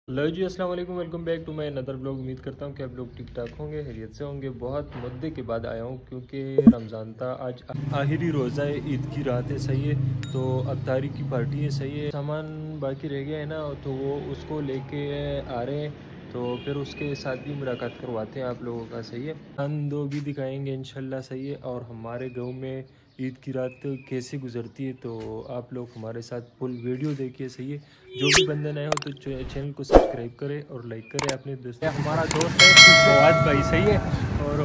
Hello जी, अस्सलाम वालेकुम। Welcome back to my another blog. उम्मीद करता हूँ कि आप लोग ठीक ठाक होंगे, खैरियत से होंगे। बहुत मुद्दे के बाद आया हूँ क्योंकि रमज़ान था, आज आखिरी रोज़ा है, ईद की रात है, सही है। तो अफ्तारी की पार्टी है, सही है। सामान बाकी रह गया है ना, तो वो उसको लेके आ रहे हैं, तो फिर उसके साथ भी मुलाकात करवाते हैं आप लोगों का, सही है। दो भी दिखाएंगे इंशाल्लाह, सही है। और हमारे गाँव में ईद की रात कैसे गुजरती है, तो आप लोग हमारे साथ फुल वीडियो देखिए, सही है। जो भी बंदे नए हो तो चैनल को सब्सक्राइब करें और लाइक करें अपने दोस्तों। हमारा दोस्त है फवाद भाई, सही है। और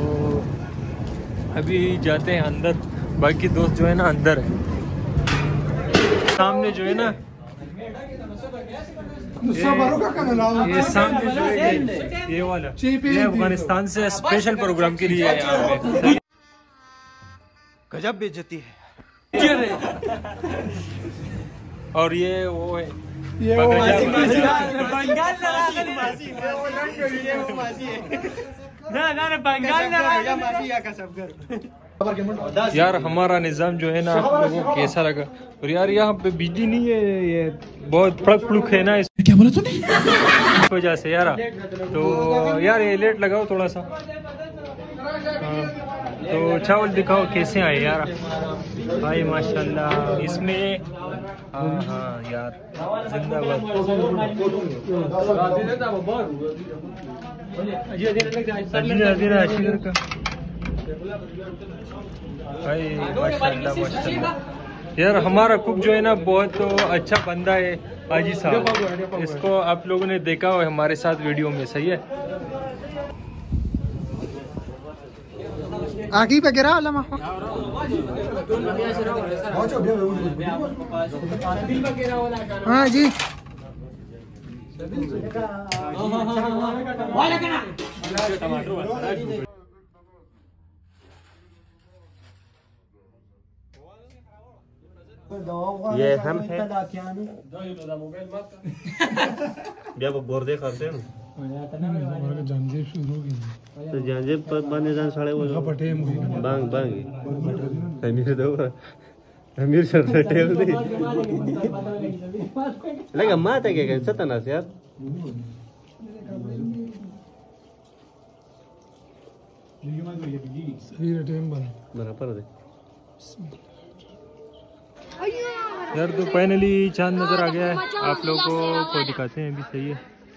अभी जाते हैं अंदर, बाकी दोस्त जो है ना अंदर है। सामने जो है ना ये सामने जो है ये वाला, ये अफगानिस्तान से स्पेशल प्रोग्राम के लिए आया है। गजब बेइज्जती है। और ये वो है, ये वो यार हमारा निज़ाम जो है ना आप लोगों को कैसा लगा। और यार यहाँ पे बिजली नहीं है, ये बहुत फड़क फुड़क है ना, क्या बोला तूने? इस वजह से यार। तो यार ये लेट लगाओ थोड़ा सा। तो चावल दिखाओ कैसे आए यार भाई, माशाल्लाह। इसमें हाँ यार, जिंदाबाद। भाई माशाल्लाह माशाल्लाह। यार हमारा कुक जो है ना बहुत अच्छा बंदा है, हाजी साहब। इसको आप लोगों ने देखा हो हमारे साथ वीडियो में, सही है। आगे वगैरह हाँ जी। ये हम है बोर्दे करते हैं जानजेब शुरू हो गई तो जानजेब पर बने जान साड़े वो पटे बांग बांग अमीर दो अमीर सर टेल दे लगा माता के सतना से यार। सही टाइम बराबर दे यार। तो फाइनली चांद नजर आ गया है, आप लोगों को दिखाते हैं अभी, सही है।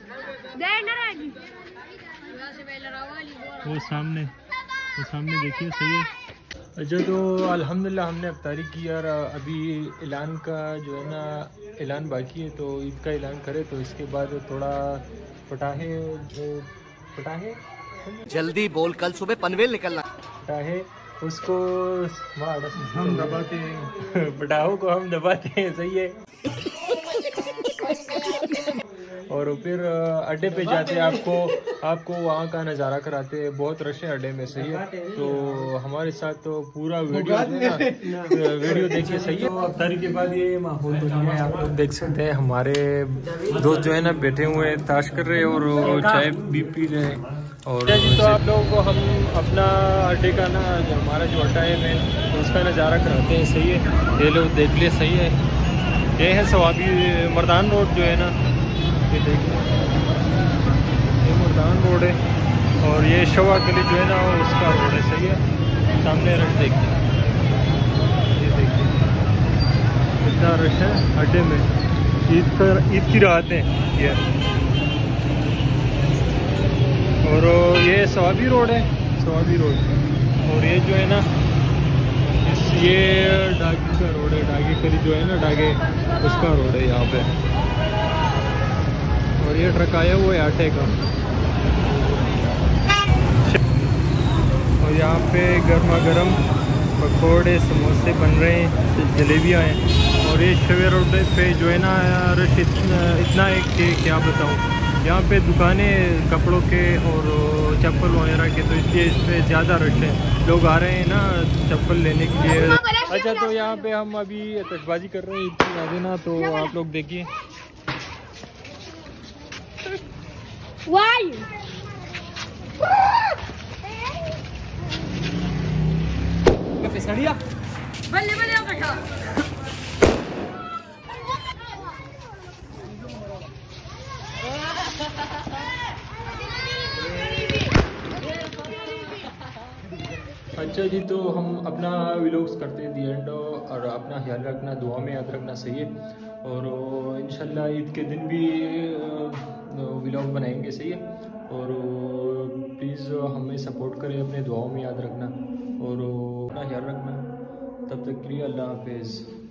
वो सामने देखिए, सही है। अच्छा तो अल्हम्दुलिल्लाह हमने अफ्तारी की यार। अभी ऐलान का जो है ना ऐलान बाकी है, तो ईद का ऐलान करे तो इसके बाद थोड़ा पटाखे जल्दी बोल, कल सुबह पनवेल निकलना। पटाखे उसको हम दबाते हैं, पटाखों को हम दबाते हैं, सही है। और फिर अड्डे पे जाते हैं, आपको वहाँ का नज़ारा कराते हैं। बहुत रश है अड्डे में, सही है। तो हमारे साथ तो पूरा वीडियो देखिए, सही है। अफ्तारी के बाद ये माहौल बन गया है, आप लोग देख सकते हैं। हमारे दोस्त जो है ना बैठे हुए हैं, ताश कर रहे हैं और चाय भी पी रहे हैं। और जी तो आप लोगों को हम अपना अड्डे का ना, जो हमारा जो अड्डा है मेन, तो उसका नज़ारा कराते हैं, सही है। ये लोग देख ले, सही है। ये है सवाबी मर्दान रोड जो है ना, ये देखिए, ये मर्दान रोड है। और ये शवा गली जो है ना उसका रोड है, सही है। सामने रश देखिए, ये देखिए कितना रश है अड्डे में। ईद की रात है ये। और ये सवाबी रोड है, सवाबी रोड। और ये जो है ना ये डागी का रोड है, डागी कली जो है ना, डागे उसका रोड है यहाँ पे। और ये ट्रक आया हुआ है आटे का। और यहाँ पे गर्मा गर्म पकौड़े समोसे बन रहे हैं, जलेबियाँ हैं। और ये शवे रोड पे जो है ना रश इतना है कि क्या बताऊँ। यहाँ पे दुकानें कपड़ों के और चप्पल वगैरह के, तो इसलिए इस पर ज़्यादा रश है। लोग आ रहे हैं ना चप्पल लेने के लिए। अच्छा तो यहाँ पे हम अभी आतिशबाजी कर रहे हैं ईद की रात ना, तो आप लोग देखिए। अच्छा जी, तो हम अपना व्लॉग्स करते हैं दी एंड, और अपना ख्याल रखना, दुआ में याद रखना, सही है। और इंशाल्लाह ईद के दिन भी व्लॉग बनाएंगे, सही है। और प्लीज़ हमें सपोर्ट करें, अपने दुआओं में याद रखना और अपना ख्याल रखना। तब तक के लिए अल्लाह हाफिज़।